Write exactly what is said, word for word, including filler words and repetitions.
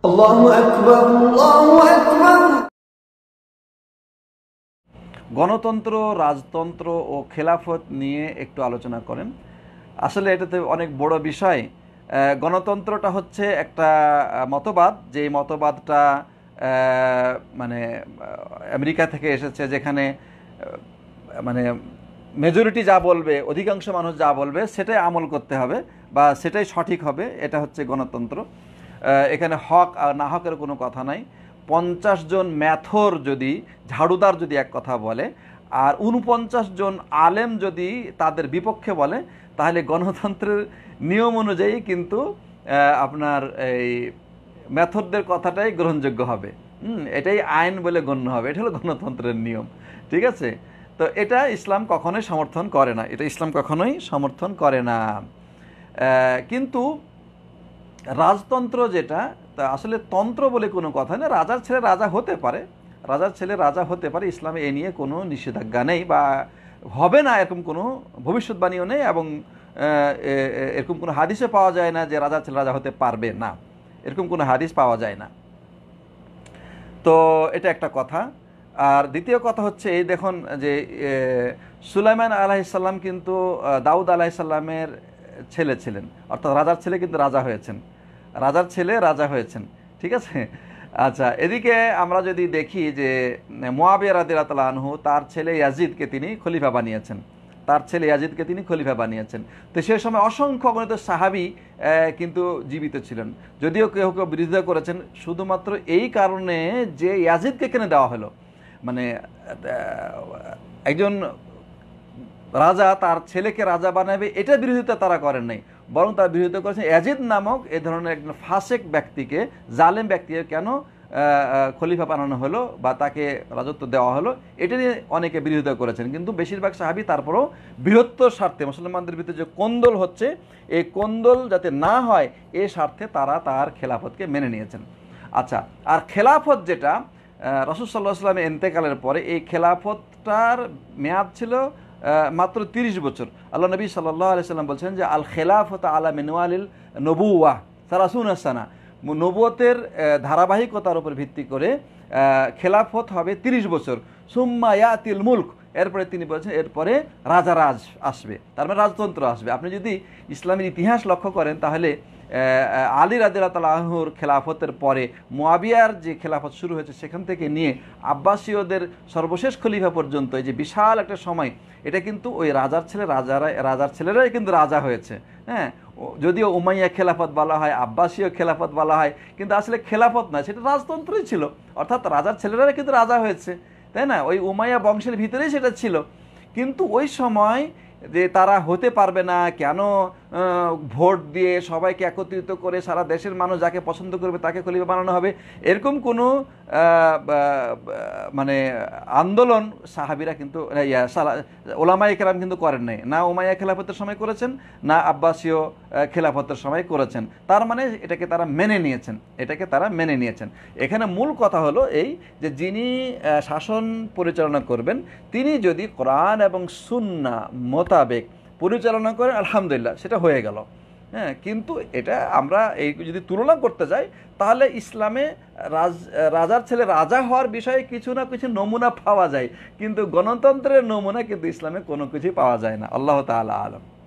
আল্লাহু আকবার, আল্লাহু আকবার। গণতন্ত্র, রাজতন্ত্র ও খেলাফত নিয়ে একটু আলোচনা করেন। আসলে এটাতে অনেক বড় বিষয়। গণতন্ত্রটা হচ্ছে একটা মতবাদ, যেই মতবাদটা মানে আমেরিকা থেকে এসেছে, যেখানে মানে মেজরিটি যা বলবে, অধিকাংশ মানুষ যা বলবে সেটাই আমল করতে হবে বা সেটাই সঠিক হবে। এটা হচ্ছে গণতন্ত্র। এখানে হক আর না হকের কোনো কথা নাই। পঞ্চাশ জন ম্যাথর যদি, ঝাড়ুদার যদি এক কথা বলে আর উনপঞ্চাশ জন আলেম যদি তাদের বিপক্ষে বলে, তাহলে গণতন্ত্রের নিয়ম অনুযায়ী কিন্তু আপনার এই ম্যাথরদের কথাটাই গ্রহণযোগ্য হবে। হুম এটাই আইন বলে গণ্য হবে। এটা হলো গণতন্ত্রের নিয়ম, ঠিক আছে? তো এটা ইসলাম কখনোই সমর্থন করে না, এটা ইসলাম কখনোই সমর্থন করে না। কিন্তু রাজতন্ত্র যেটা, তা আসলে তন্ত্র বলে কোনো কথা না। রাজার ছেলে রাজা হতে পারে, রাজার ছেলে রাজা হতে পারে। ইসলামে এ নিয়ে কোনো নিষেধাজ্ঞা নেই বা হবে না এরকম কোনো ভবিষ্যৎবাণীও নেই, এবং এরকম কোনো হাদিসে পাওয়া যায় না যে রাজার ছেলে রাজা হতে পারবে না, এরকম কোনো হাদিস পাওয়া যায় না। তো এটা একটা কথা। আর দ্বিতীয় কথা হচ্ছে এই দেখুন যে সুলাইমান আলাইহিসসালাম কিন্তু দাউদ আলাইহিসসালামের ছেলে ছিলেন, অর্থাৎ রাজার ছেলে কিন্তু রাজা হয়েছেন, রাজার ছেলে রাজা হয়েছেন, ঠিক আছে? আচ্ছা, এদিকে আমরা যদি দেখি যে মুআবিয়া রাদিয়াল্লাহু আনহু তার ছেলে ইয়াজিদকে তিনি খলিফা বানিয়েছেন, তার ছেলে ইয়াজিদকে তিনি খলিফা বানিয়েছেন। তো সেই সময় অসংখ্য অগণিত সাহাবী কিন্তু জীবিত ছিলেন, যদিও কেউ কেউ বিরোধিতা করেছেন শুধুমাত্র এই কারণে যে ইয়াজিদকে কেন দেওয়া হলো। মানে একজন রাজা তার ছেলেকে রাজা বানাবে, এটা বিরোধিতা তারা করেন নাই, বরং তারা বিরোধিতা করেছেন ইয়াজিদ নামক এ ধরনের একজন ফাসেক ব্যক্তিকে, জালেম ব্যক্তিকে কেন খলিফা বানানো হলো বা তাকে রাজত্ব দেওয়া হলো, এটা নিয়ে অনেকে বিরোধিতা করেছেন। কিন্তু বেশিরভাগ সাহাবী তারপরও বৃহত্তর স্বার্থে, মুসলমানদের ভিতরে যে কোন্দল হচ্ছে, এই কোন্দল যাতে না হয় এই স্বার্থে তারা তার খেলাফতকে মেনে নিয়েছেন। আচ্ছা, আর খেলাফত যেটা রাসূল সাল্লাল্লাহু আলাইহি ওয়াসাল্লামের ইন্তেকালের পরে, এই খেলাফতটার মেয়াদ ছিল মাত্র তিরিশ বছর। আল্লাহ নবী সাল্লাল্লাহু আলাইহি ওয়াসাল্লাম বলছেন যে আল খেলাফত আলা মিনওয়ালিল নবুওয়াহ সালাসুনা সানা, নবুয়তের ধারাবাহিকতার উপর ভিত্তি করে খেলাফত হবে তিরিশ বছর। সুম্মা ইয়াতিল মুলক, এরপরে তিনি বলছেন এরপরে রাজারাজ আসবে, তার মানে রাজতন্ত্র আসবে। আপনি যদি ইসলামের ইতিহাস লক্ষ্য করেন তাহলে আলী রাদিয়াল্লাহু তাআলা আনহুর খেলাফতের পরে মুআবিয়ার যে খেলাফত শুরু হয়েছে সেখান থেকে নিয়ে আব্বাসীয়দের সর্বশেষ খলিফা পর্যন্ত, এই যে বিশাল একটা সময়, এটা কিন্তু ওই রাজার ছেলে রাজারা রাজার ছেলেরাই কিন্তু রাজা হয়েছে। হ্যাঁ, যদিও উমাইয়া খেলাফত বলা হয়, আব্বাসীয় খেলাফত বলা হয়, কিন্তু আসলে খেলাফত না, সেটা রাজতন্ত্রই ছিল, অর্থাৎ রাজার ছেলেরাই কিন্তু রাজা হয়েছে, তাই না? ওই উমাইয়া বংশের ভিতরেই সেটা ছিল। কিন্তু ওই সময় যে তারা হতে পারবে না কেন, ভোট দিয়ে সবাইকে একত্রিত করে সারা দেশের মানুষ যাকে পছন্দ করবে তাকে খলিফা বানানো হবে, এরকম কোনো মানে আন্দোলন সাহাবীরা কিন্তু ওলামায়ে কেরাম কিন্তু করেন নাই, না উমাইয়া খেলাফতের সময় করেছেন, না আব্বাসীয় খেলাফতের সময় করেছেন। তার মানে এটাকে তারা মেনে নিয়েছেন, এটাকে তারা মেনে নিয়েছেন। এখানে মূল কথা হলো এই যে যিনি শাসন পরিচালনা করবেন তিনি যদি কোরআন এবং সুন্নাহ মোতাবেক পরিচালনা করেন, আলহামদুলিল্লাহ, সেটা হয়ে গেল। হ্যাঁ, কিন্তু এটা আমরা এই যদি তুলনা করতে যাই তাহলে ইসলামে রাজ রাজার ছেলে রাজা হওয়ার বিষয়ে কিছু না কিছু নমুনা পাওয়া যায়, কিন্তু গণতন্ত্রের নমুনা কিন্তু ইসলামে কোনো কিছুই পাওয়া যায় না। আল্লাহ তাআলা আলাম।